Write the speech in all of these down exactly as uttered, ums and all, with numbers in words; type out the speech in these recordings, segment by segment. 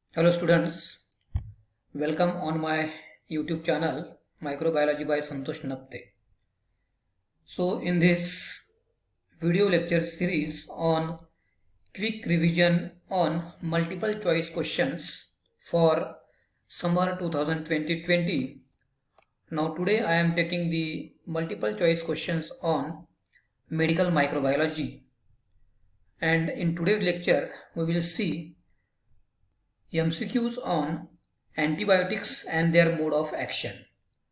Hello students, welcome on my YouTube channel Microbiology by Santosh Napte. So in this video lecture series on quick revision on multiple choice questions for summer twenty twenty, now today I am taking the multiple choice questions on medical microbiology, and in today's lecture we will see M C Qs on antibiotics and their mode of action.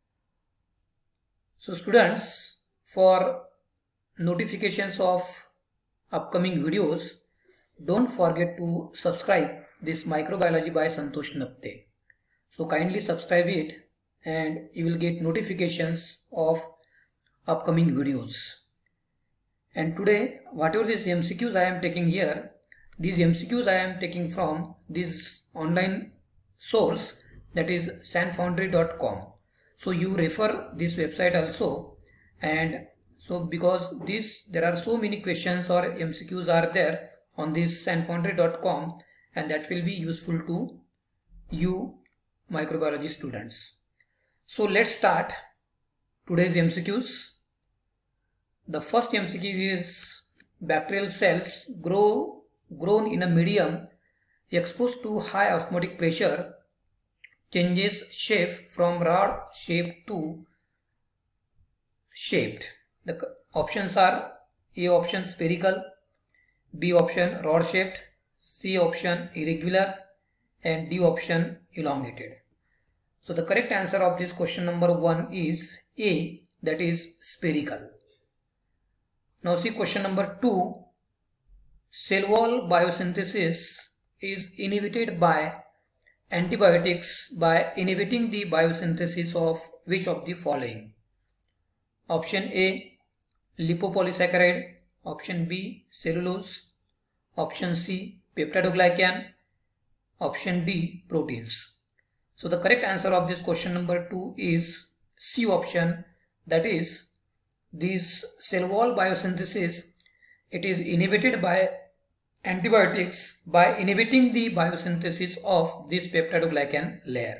So students, for notifications of upcoming videos, don't forget to subscribe this Microbiology by Santosh Napte. So kindly subscribe it and you will get notifications of upcoming videos. And today, whatever these M C Qs I am taking here, these M C Qs I am taking from this online source, that is sanfoundry dot com. So you refer this website also, and so because this there are so many questions or M C Qs are there on this sanfoundry dot com, and that will be useful to you microbiology students. So let's start today's M C Qs. The first M C Q is bacterial cells grow grown in a medium exposed to high osmotic pressure changes shape from rod shaped to shaped. The options are A option spherical, B option rod shaped, C option irregular, and D option elongated. So the correct answer of this question number one is A, that is spherical. Now see question number two. Cell wall biosynthesis is inhibited by antibiotics by inhibiting the biosynthesis of which of the following? Option A, lipopolysaccharide. Option B, cellulose. Option C, peptidoglycan. Option D, proteins. So the correct answer of this question number two is C option, that is this cell wall biosynthesis, it is inhibited by antibiotics by inhibiting the biosynthesis of this peptidoglycan layer.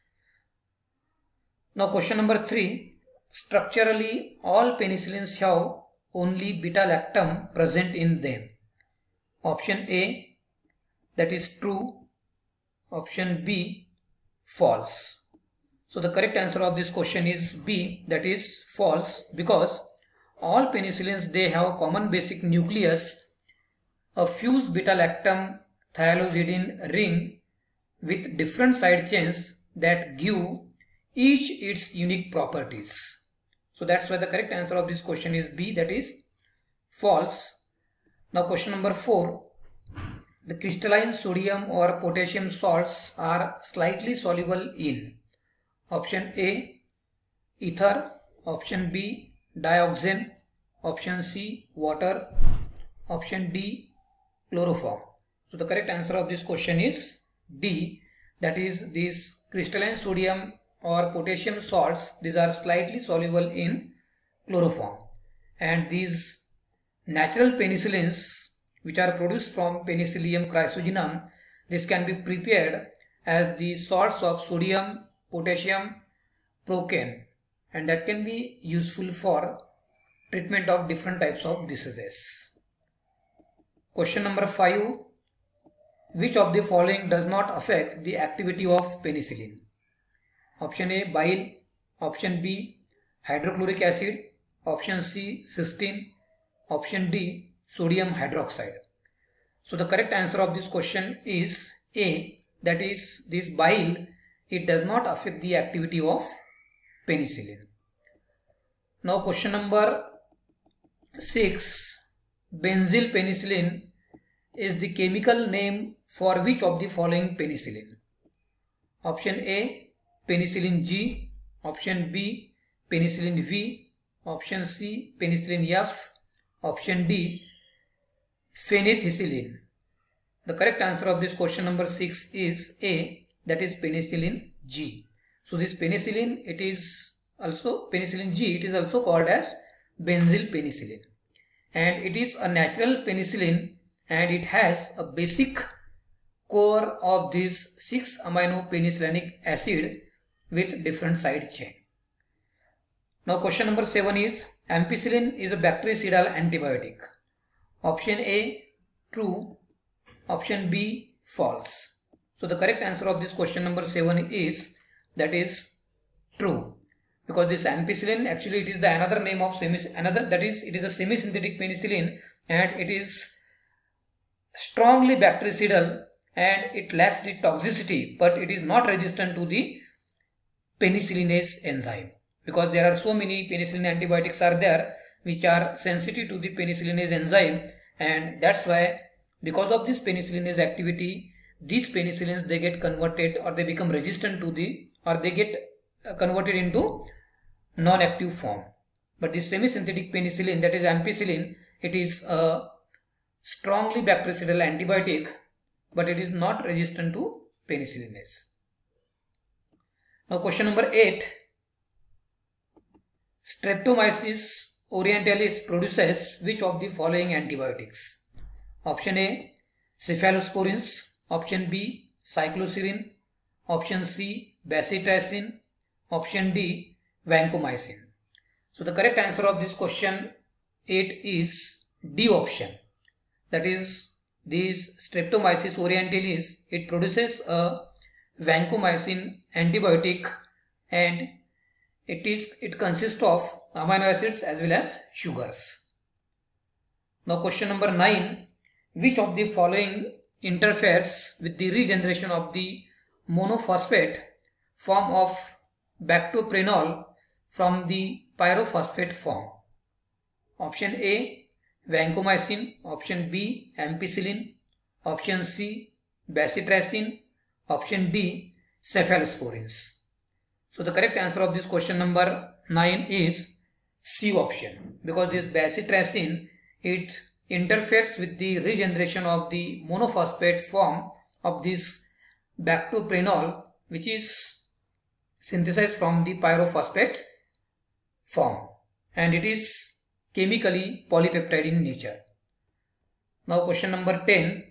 Now question number three. Structurally, all penicillins have only beta-lactam present in them. Option A, that is true. Option B, false. So the correct answer of this question is B, that is false, because all penicillins, they have common basic nucleus, a fused beta-lactam thiazolidine ring with different side chains that give each its unique properties. So that's why the correct answer of this question is B, that is false. Now question number four. The crystalline sodium or potassium salts are slightly soluble in option A, ether. Option B, dioxane. Option C, water. Option D, chloroform. So the correct answer of this question is D, that is these crystalline sodium or potassium salts, these are slightly soluble in chloroform, and these natural penicillins which are produced from Penicillium chrysogenum, this can be prepared as the salts of sodium, potassium, procaine, and that can be useful for treatment of different types of diseases. Question number five. Which of the following does not affect the activity of penicillin? Option A, bile. Option B, hydrochloric acid. Option C, cysteine. Option D, sodium hydroxide. So the correct answer of this question is A, that is this bile, it does not affect the activity of penicillin. Now question number six. Benzyl penicillin is the chemical name for which of the following penicillin? Option A, penicillin G. Option B, penicillin V. Option C, penicillin F. Option D, phenethicillin. The correct answer of this question number six is A, that is penicillin G. So this penicillin, it is also penicillin G, it is also called as benzyl penicillin, and it is a natural penicillin and it has a basic core of this six amino penicillinic acid with different side chain. Now question number seven is ampicillin is a bactericidal antibiotic. Option A true, option B false. So the correct answer of this question number seven is that is true, because this ampicillin actually it is the another name of semi another that is it is a semi-synthetic penicillin, and it is strongly bactericidal and it lacks the toxicity, but it is not resistant to the penicillinase enzyme, because there are so many penicillin antibiotics are there which are sensitive to the penicillinase enzyme, and that's why because of this penicillinase activity these penicillins they get converted or they become resistant to the or they get converted into non-active form. But this semi-synthetic penicillin, that is ampicillin, it is a strongly bactericidal antibiotic, but it is not resistant to penicillinase. Now question number eight. Streptomyces orientalis produces which of the following antibiotics? Option A cephalosporins, option B cycloserine, option C bacitracin, option D vancomycin. So the correct answer of this question eight is D option. That is, this Streptomyces orientalis, it produces a vancomycin antibiotic, and it is it consists of amino acids as well as sugars. Now question number nine. Which of the following interferes with the regeneration of the monophosphate form of bactoprenol from the pyrophosphate form? Option A vancomycin, option B ampicillin, option C bacitracin, option D cephalosporins. So the correct answer of this question number nine is C option, because this bacitracin it interferes with the regeneration of the monophosphate form of this bactoprenol, which is synthesized from the pyrophosphate form, and it is chemically polypeptide in nature. Now question number ten.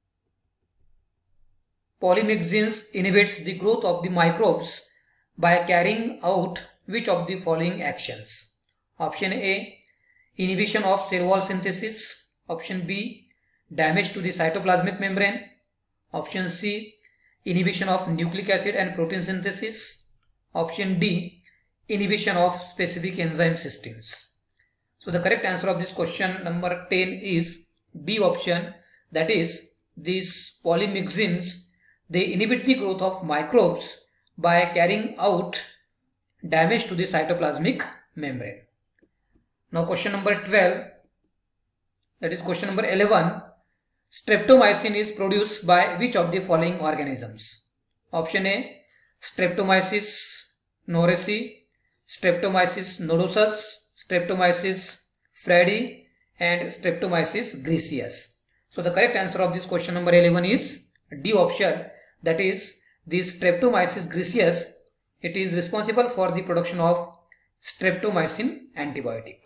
Polymyxins inhibits the growth of the microbes by carrying out which of the following actions? Option A inhibition of cell wall synthesis, option B damage to the cytoplasmic membrane, option C inhibition of nucleic acid and protein synthesis, option D inhibition of specific enzyme systems. So the correct answer of this question number ten is B option, that is these polymyxins they inhibit the growth of microbes by carrying out damage to the cytoplasmic membrane. Now question number twelve, that is question number eleven. Streptomycin is produced by which of the following organisms? Option A Streptomyces norisci, Streptomyces nodosus, Streptomyces freddi, and Streptomyces griseus. So the correct answer of this question number eleven is D option, that is this Streptomyces griseus, it is responsible for the production of streptomycin antibiotic.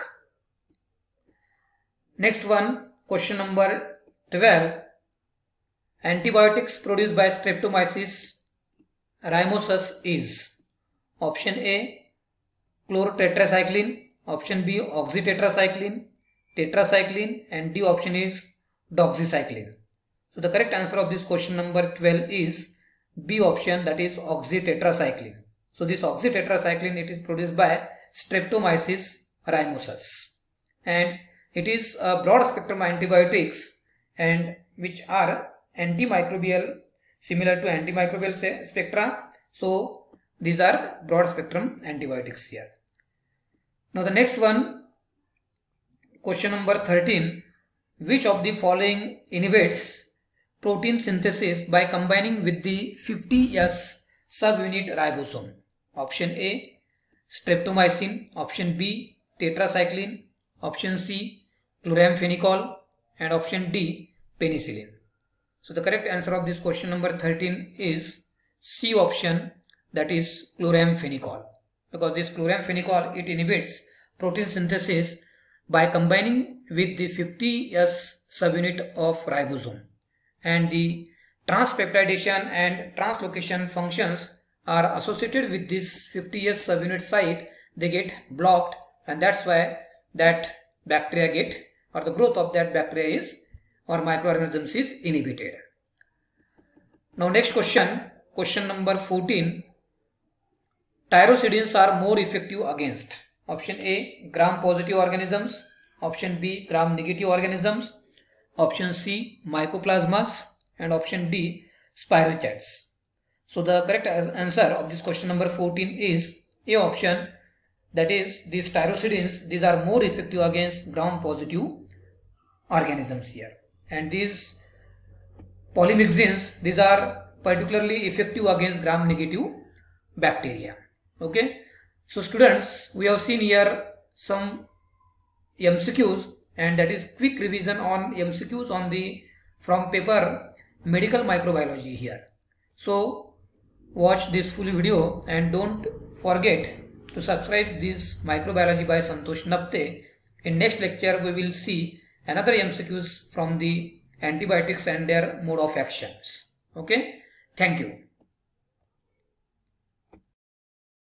Next one, question number twelve. Antibiotics produced by Streptomyces rhamnosus is option A chlorotetracycline, option B oxytetracycline, tetracycline, and D option is doxycycline. So the correct answer of this question number twelve is B option, that is oxytetracycline. So this oxytetracycline it is produced by Streptomyces rhamnosus, and it is a broad spectrum antibiotics and which are antimicrobial, similar to antimicrobial spectra. So these are broad spectrum antibiotics here. Now the next one, question number thirteen. Which of the following inhibits protein synthesis by combining with the fifty S subunit ribosome? Option A streptomycin, option B tetracycline, option C chloramphenicol, and option D penicillin. So the correct answer of this question number thirteen is C option, that is chloramphenicol, because this chloramphenicol it inhibits protein synthesis by combining with the fifty S subunit of ribosome, and the transpeptidation and translocation functions are associated with this fifty S subunit site, they get blocked, and that's why that bacteria get, or the growth of that bacteria is, or microorganisms is inhibited. Now next question, question number fourteen. Tyrosidins are more effective against option A, gram positive organisms, option B, gram negative organisms, option C, mycoplasmas, and option D, spirochetes. So the correct answer of this question number fourteen is A option, that is these tyrosidins, these are more effective against gram positive organisms here, and these polymyxins, these are particularly effective against gram negative bacteria. Okay, so students, we have seen here some M C Qs, and that is quick revision on M C Qs on the from paper medical microbiology here. So watch this full video and don't forget to subscribe this Microbiology by Santosh Napte. In next lecture we will see another M C Qs from the antibiotics and their mode of actions. Okay, thank you.